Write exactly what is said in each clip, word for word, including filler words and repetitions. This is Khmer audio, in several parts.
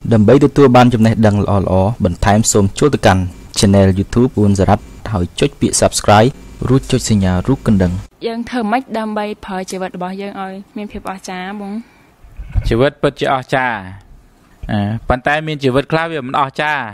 đầm bấy từ tua ban trong này đăng lò lò bẩn time xôm chốt từ cằn channel YouTube Ourn Sarath hỏi chốt bị subscribe rút chốt sinh nhà rút cân đằng dân thơ mách đam bay phơi chỉ vật bỏ dân ơi miền phía bỏ trà bông chỉ vật bật chỉ ở trà à bàn tay miền chỉ vật khá về mình ở trà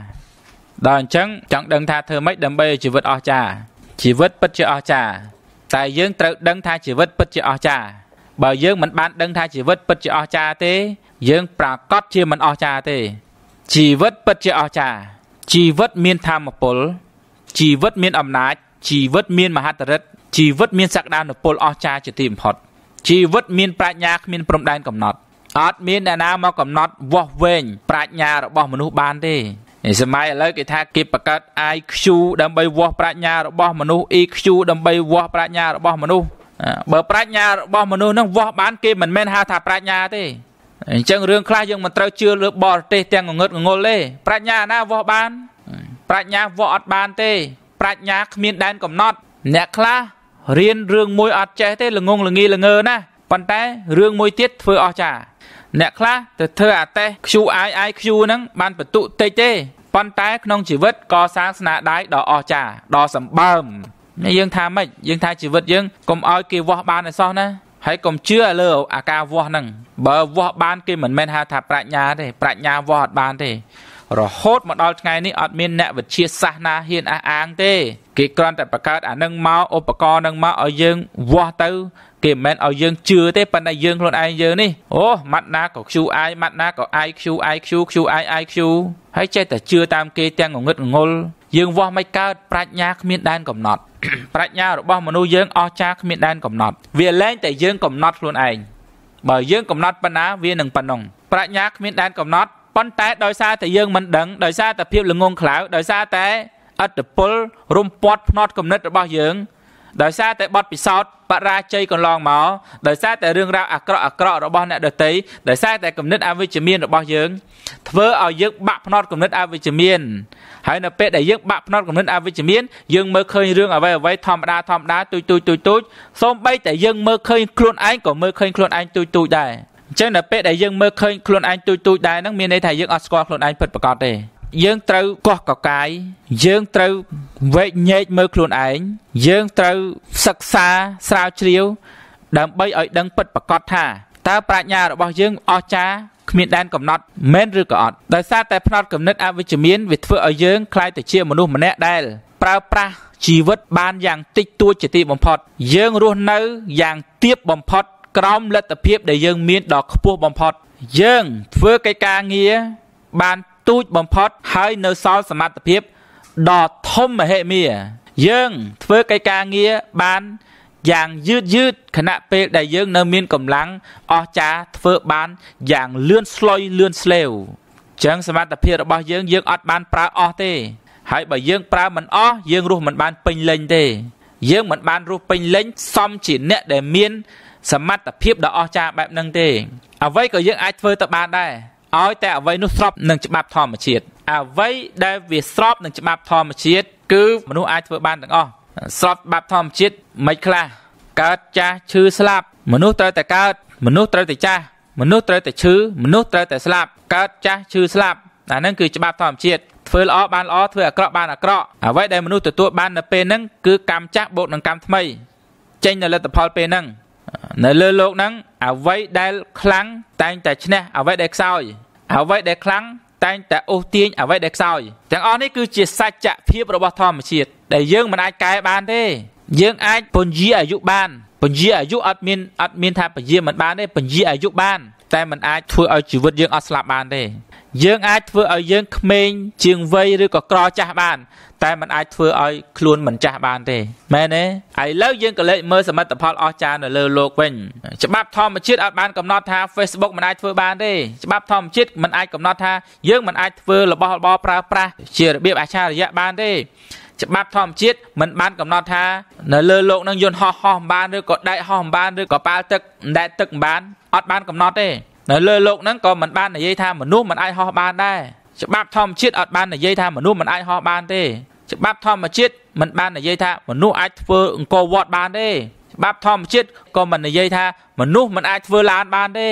đòn trắng chẳng đăng tha thơ mách đam bay chỉ vật ở trà chỉ vật bật chỉ ở trà tại dân tự đăng tha chỉ vật bật chỉ ở trà bởi dân mình bán đăng tha chỉ vật bật chỉ ở trà thế dân pra cót chia mình ở trà thế chỉ vật bật chỉ ở trà chỉ vật miền tham một pol chỉ vật miền âm nát chỉ vật miền mà hát rất chỉ vật miền sắc đan một pol ở trà chỉ tìm hot chỉ vật miền prai nhạc miền prom đan cầm nọt ở miền đàn nam mà cầm nọt võ ven prai nhà rồi bỏ mình hút ban thếสมัยเลยกิธากิปกัดไอคิวดำใบวัวปราญญาរបស់មនុស្សอีคิวดำใบวัวปราญญาរបស់មនុស្សបើប្រាជ្ញារបស់មនុស្សនឹងវាស់បានគេមិនមែនហៅថាប្រាជ្ញាទេអញ្ចឹងរឿងខ្លះយើងមិនត្រូវជឿលើបរទេសទាំងងងឹតងល់ទេប្រាជ្ញាណាវាស់បានប្រាជ្ញាវាស់អត់បានទេប្រាជ្ញាគ្មានដែនកំណត់អ្នកខ្លះរៀនរឿងមួយអត់ចេះទេល្ងងល្ងីល្ងើណាប៉ុន្តែរឿងមួយទៀតធ្វើអស្ចារ្យអ្នកខ្លះទៅធ្វើអាតេស Q I I Q ហ្នឹងបានបន្ទុតិចទេប៉ុន្តែក្នុងជីវិតកសាងស្នាដៃដ៏អស្ចារ្យដ៏សម្បើមយើងថាម៉េចយើងថាជីវិតយើងកុំឲ្យគេវាស់បានឯសោះណាហើយកុំជឿលើអាការវាស់ហ្នឹងបើវាស់បានគេមិនមែនហៅថាប្រាជ្ញាទេប្រាជ្ញាវាស់អត់បានទេរហូតមកដល់ថ្ងៃនេះអត់មានអ្នកវិទ្យាសាស្ត្រណាហ៊ានអះអាងទេគេគ្រាន់តែបង្កើតអានឹងមកឧបករណ៍នឹងមកឲ្យយើងវាស់ទៅគេមិនមែនឲ្យយើងជឿទេប៉ុន្តែយើងខ្លួនឯងយើងនេះអូម៉ាត់ណាក៏ Q I ម៉ាត់ណាក៏ I Q I Q Q I I Q ហើយចេះតែជឿតាមគេទាំងងងឹតងល់យើងវាស់មិនកើតប្រាជ្ញាគ្មានដែនកំណត់ប្រាជ្ញារបស់មនុស្សយើងអស្ចារ្យគ្មានដែនកំណត់វាលែងតែយើងកំណត់ខ្លួនឯងបើយើងកំណត់ប៉ុណ្ណាវានឹងប៉ុណ្ណឹងប្រាជ្ញាគ្មានដែនកំណត់ប៉ុន្តែដោយសារតែយើងមិនដឹងដោយសារតែភាពល្ងងខ្លៅដោយសារតែអត្តពលរំពាត់ភ្នត់គំនិតរបស់យើងដោយសារតែបទពិសោធន៍បរាជ័យកន្លងមកដោយសារតែរឿងរ៉ាវអាក្រក់អាក្រក់របស់អ្នកដទៃដោយសារតែគំនិតអវិជ្ជមានរបស់យើងធ្វើឲ្យយើងបាក់ភ្នត់គំនិតអវិជ្ជមានហើយនៅពេលដែលយើងបាក់ភ្នត់គំនិតអវិជ្ជមានយើងមើលឃើញរឿងអ្វីអ្វីធម្មតាធម្មតាទូចទូចទូចទូចសូម្បីតែយើងមើលឃើញខ្លួនឯងក៏មើលឃើញខ្លួនឯងទូចទូចដែរអញ្ចឹងនៅពេលដែលយើងមើលឃើញខ្លួនឯងទូចទូចដែរហ្នឹងមានន័យថាយើងអត់ស្គាល់ខ្លួនឯងពិតប្រាកដទេយើងត្រូវកោះកកាយយើងត្រូវវែកញែកមើលខ្លួនឯងយើងត្រូវសិក្សាស្រាវជ្រាវដើម្បីឲ្យដឹងពិតប្រាកដថាតើប្រាជ្ញារបស់យើងអស្ចារ្យគ្មានដែនកំណត់មែនឬក៏អត់ដោយសារតែផ្នត់គំនិតអវិជ្ជមានវាធ្វើឲ្យយើងក្លាយទៅជាមនុស្សម្នាក់ដែលប្រើប្រាស់ជីវិតបានយ៉ាងតិចតួចជាទីបំផុតយើងរស់នៅយ៉ាងទាបបំផុតក្រោមលទ្ធភាពដែលយើងមានដ៏ខ្ពស់បំផុតយើងធ្វើកិច្ចការងារបានទូចបំផុតហើយនៅសល់សមត្ថភាពដ៏ធំមហិមាយើងធ្វើកិច្ចការងារបានយ៉ាងយឺតយឺតខណៈពេលដែលយើងនៅមានកម្លាំងអស្ចារ្យធ្វើបានយ៉ាងលឿនស្លុយលឿនស្លេវចឹងសមត្ថភាពរបស់យើងយើងអត់បានប្រើអស់ទេហើយបើយើងប្រើមិនអស់យើងរស់មិនបានពេញលេញទេយើងមិនបានរស់ពេញលេញសមជាអ្នកដែលមានសមត្ថភាពដ៏អស្ចារ្យបែបហ្នឹងទេអ្វីក៏យើងអាចធ្វើទៅបានដែរឲ្យតែអ្វីនោះស្របនឹងច្បាប់ធម្មជាតិអ្វីដែលវាស្របនឹងច្បាប់ធម្មជាតិគឺមនុស្សអាចធ្វើបានទាំងអស់ស្របច្បាប់ធម្មជាតិមិនខ្លះកើតចាស់ឈឺស្លាប់មនុស្សត្រូវតែកើតមនុស្សត្រូវតែចាស់មនុស្សត្រូវតែឈឺមនុស្សត្រូវតែស្លាប់កើតចាស់ឈឺស្លាប់អាហ្នឹងគឺច្បាប់ធម្មជាតិធ្វើល្អបានល្អធ្វើអាក្រក់បានអាក្រក់អ្វីដែលមនុស្សទទួលបាននៅពេលហ្នឹងគឺកម្មចាស់បូកនឹងកម្មថ្មីចេញនៅលទ្ធផលពេលហ្នឹងនៅលើโลกហ្នឹងអ្វីដែលខ្លាំងតែងតែឈ្នះអ្វីដែលខ្សោយអ្វីដែលខ្លាំងតែងតែអូសទាញអ្វីដែលខ្សោយទាំងអស់នេះគឺជាសច្ចភាពរបស់ធម្មជាតិដែលយើងមិនអាចកែបានទេយើងអាចពន្យាអាយុបានពន្យាអាយុអត់មានអត់មានថាពន្យាមិនបានទេពន្យាអាយុបានតែមិនអាចធ្វើឲ្យជីវិតយើងអត់ស្លាប់បានទេយើងអាចធ្វើឲ្យយើងក្មេងជាងវ័យឬក៏ក្រចាស់បានតែมันអាចធ្វើឲ្យខ្លួនមិនចាស់បានទេមែនទេឥឡូវយើងក៏លេចមើលសមិទ្ធផលអស្ចារ្យនៅលើโลกវិញច្បាប់ធម្មជាតិអត់បានកំណត់ថា Facebook មិនអាចធ្វើបានទេច្បាប់ធម្មជាតិមិនអាចកំណត់ថាយើងមិនអាចធ្វើរបស់របរប្រើប្រាស់ជារបៀបអច្ឆរិយៈបានទេច្បាប់ធម្មជាតិមិនបានកំណត់ថានៅលើโลกនឹងយន្តហោះហោះមិនបានឬក៏ដែកហោះមិនបានឬក៏ប៉ាល់ទឹកដែកទឹកមិនបានអត់បានកំណត់ទេនៅលើโลกហ្នឹងក៏មិនបាននិយាយថាមនុស្សមិនអាចហោះបានដែរច្បាប់ធម្មជាតិអត់បាននិយាយថាមនុស្សមិនអាចហោះបានទេច្បាប់ធម្មជាតិមិនបាននិយាយថាមនុស្សអាចធ្វើអង្គរវត្តបានទេច្បាប់ធម្មជាតិក៏មិននិយាយថាមនុស្សមិនអាចធ្វើឡានបានទេ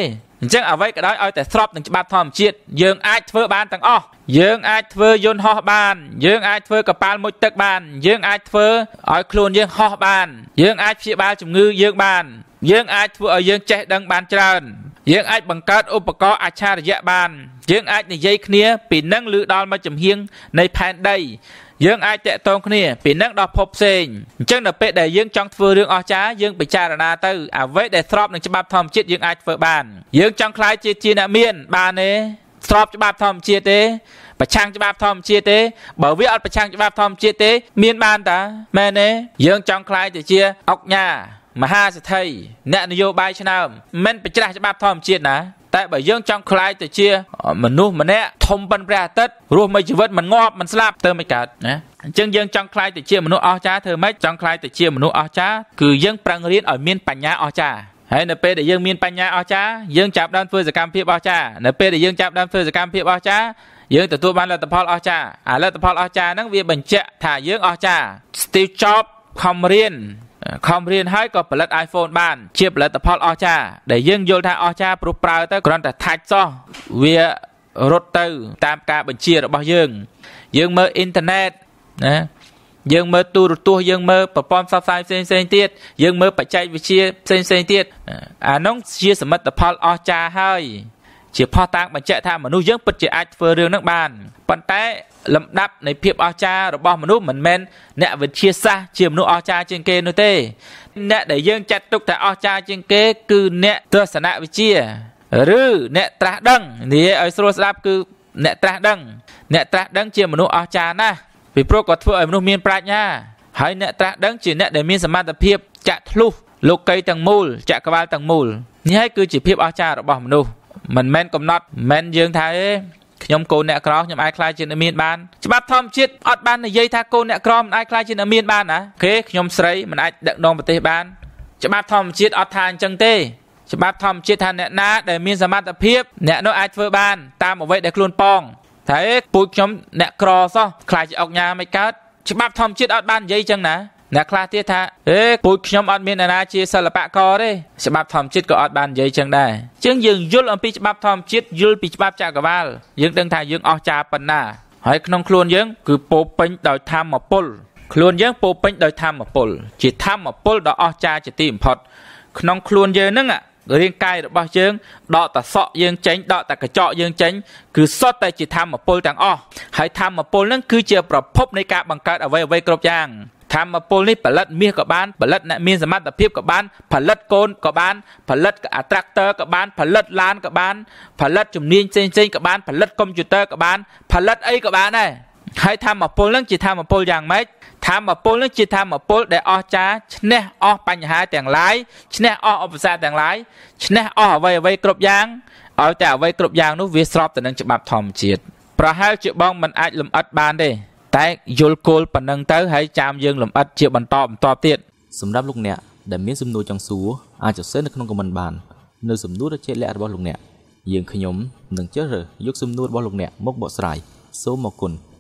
ចឹងអ្វីក៏ដោយឲ្យតែស្របនឹងច្បាប់ធម្មជាតិយើងអាចធ្វើបានទាំងអស់យើងអាចធ្វើយន្តហោះបានយើងអាចធ្វើកប៉ាល់មុជទឹកបានយើងអាចធ្វើឲ្យខ្លួនយើងហោះបានយើងអាចព្យាបាលជំងឺយើងបានយើងអាចធ្វើឲ្យយើងចេះដឹងបានច្រើនយើងអាចបង្កើតឧបករណ៍អច្ឆរិយៈបានយើងអាចនិយាយគ្នាពីនឹងឮដល់មកចំហៀងនៃផែនដីយើងអាចតាក់ទងគ្នាពីនឹងដល់ភពផ្សេងអញ្ចឹងដល់ពេលដែលយើងចង់ធ្វើរឿងអស្ចារ្យយើងពិចារណាទៅអ្វីដែលស្របនឹងច្បាប់ធម្មជាតិយើងអាចធ្វើបានយើងចង់ខ្លាយជាជាអ្នកមានបានទេស្របច្បាប់ធម្មជាតិទេប្រឆាំងច្បាប់ធម្មជាតិទេបើវាអត់ប្រឆាំងច្បាប់ធម្មជាតិទេមានបានតាមែនទេយើងចង់ខ្លាយទៅជាអុកញ៉ាមហាសេដ្ឋីអ្នកនយោបាយឆ្នើមមិនប្រច្រាស់ច្បាប់ធម្មជាតិណាតែបើយើងចង់ខ្លាយទៅជាមនុស្សម្នាក់ធំប៉ុនព្រះអាទិត្យរស់មួយជីវិតមិនងាប់មិនស្លាប់ទៅមិនកើតណាអញ្ចឹងយើងចង់ខ្លាយទៅជាមនុស្សអស្ចារ្យធ្វើម៉េចចង់ខ្លាយទៅជាមនុស្សអស្ចារ្យគឺយើងប្រឹងរៀនឲ្យមានបញ្ញាអស្ចារ្យហើយនៅពេលដែលយើងមានបញ្ញាអស្ចារ្យយើងចាប់ផ្ដើមធ្វើសកម្មភាពអស្ចារ្យនៅពេលដែលយើងចាប់ផ្ដើមធ្វើសកម្មភាពអស្ចារ្យយើងទទួលបានលទ្ធផលអស្ចារ្យអាលទ្ធផលអស្ចារ្យហ្នឹងវាបញ្ជាក់ថាយើងអស្ចារ្យ Steve Jobs ខំរៀនខំរៀនហើយក៏ផលិត iPhone បានជាផលិតផលអស្ចារ្យដែលយើងយល់ថាអស្ចារ្យព្រោះប្រើទៅគ្រាន់តែថាច់សោះវារត់ទៅតាមការបញ្ជារបស់យើងយើងមើលអ៊ីនធឺណិតណាយើងមើលទូរទស្សន៍យើងមើលប្រព័ន្ធផ្សព្វផ្សាយផ្សេងផ្សេងទៀតយើងមើលបច្ចេកវិទ្យាផ្សេងផ្សេងទៀតអានោះជាសមិទ្ធផលអស្ចារ្យហើយជាផុសតាងបញ្ជាក់ថាមនុស្សយើងពិតជាអាចធ្វើរឿងហ្នឹងបានប៉ុន្តែលំដាប់នៃភាពអស្ចារ្យរបស់មនុស្សមិនមែនអ្នកវិទ្យាសាស្ត្រជាមនុស្សអស្ចារ្យជាងគេនោះទេអ្នកដែលយើងចាត់ទុកថាអស្ចារ្យជាងគេគឺអ្នកទស្សនវិជ្ជាឬអ្នកត្រាស់ដឹងនិយាយឲ្យស្រួលស្ដាប់គឺអ្នកត្រាស់ដឹងអ្នកត្រាស់ដឹងជាមនុស្សអស្ចារ្យណាស់ពីព្រោះគាត់ធ្វើឲ្យមនុស្សមានប្រាជ្ញាហើយអ្នកត្រាស់ដឹងជាអ្នកដែលមានសមត្ថភាពចាក់ធ្លុះលោកីទាំងមូលចក្រវាលទាំងមូលនេះហើយគឺជាភាពអស្ចារ្យរបស់មនុស្សមិនមែនកំណត់មិនយើងថាទេខ្ញុំកូនអ្នកក្រខ្ញុំអាចខ្លាយជាអ្នកមានបានច្បាប់ធម្មជាតិអត់បាននិយាយថាកូនអ្នកក្រមិនអាចខ្លាយជាអ្នកមានបានណាអូខេខ្ញុំស្រីមិនអាចដឹកនាំប្រទេសបានច្បាប់ធម្មជាតិអត់ថាអញ្ចឹងទេច្បាប់ធម្មជាតិថាអ្នកណាដែលមានសមត្ថភាពអ្នកនោះអាចធ្វើបានតាមអ្វីដែលខ្លួនប៉ងតែពូជខ្ញុំអ្នកក្រសោះខ្លាចជាអុកញ៉ាមិនកើតច្បាប់ធម្មជាតិអត់បាននិយាយចឹងណាអ្នកខ្លះទៀតថាអេពូជខ្ញុំអត់មានអ្នកណាជាសិល្បករទេច្បាប់ធម្មជាតិក៏អត់បាននិយាយចឹងដែរអញ្ចឹងយើងយល់អំពីច្បាប់ធម្មជាតិយល់ពីច្បាប់ចក្រវាលយើងដឹងថាយើងអស្ចារ្យប៉ុណ្ណាហើយក្នុងខ្លួនយើងគឺពោពេញដោយធម្មពលខ្លួនយើងពោពេញដោយធម្មពលជាធម្មពលដ៏អស្ចារ្យជាទីបំផុតក្នុងខ្លួនយើងហ្នឹងរាងកាយរបស់យើងដកតសក់យើងចេញដកតកញ្ចក់យើងចេញគឺសុទ្ធតែជាធម្មពលទាំងអស់ហើយធម្មពលហ្នឹងគឺជាប្រភពនៃការបង្កើតអ្វីអ្វីគ្រប់យ៉ាងធម្មពលនេះផលិតមាសក៏បានផលិតអ្នកមានសមត្ថភាពក៏បានផលិតកូនក៏បានផលិតអាត្រាក់ទ័រក៏បានផលិតឡានក៏បានផលិតជំនាញផ្សេងផ្សេងក៏បានផលិតកុំព្យូទ័រក៏បានផលិតអីក៏បានដែរហើយធម្មពលនឹងជាធម្មពលយ៉ាងម៉េចធម្មពលនឹងជាធម្មពលដែលអស្ចារ្យឈ្នះអស់បញ្ហាទាំងឡាយឈ្នះអស់ឧបសគ្គទាំងឡាយឈ្នះអស់អ្វីអ្វីគ្រប់យ៉ាងឲ្យតែអ្វីគ្រប់យ៉ាងនោះវាស្របទៅនឹងច្បាប់ធម្មជាតិប្រហែលជាបងមិនអាចលំអិតបានទេតែយល់គោលប៉ុណ្ណឹងទៅហើយចាំយើងលំអិតជាបន្តបន្តទៀតសម្រាប់លោកអ្នកដែលមានសំណួរចង់សួរអាចសរសេរនៅក្នុងខមមិនបាននៅសំណួរដ៏ជាក់លាក់របស់លោកអ្នកយើងខ្ញុំនឹងជ្រើសរើសយកសំណួររបស់លោកអ្នកមកបកស្រាយសូមអរគុណ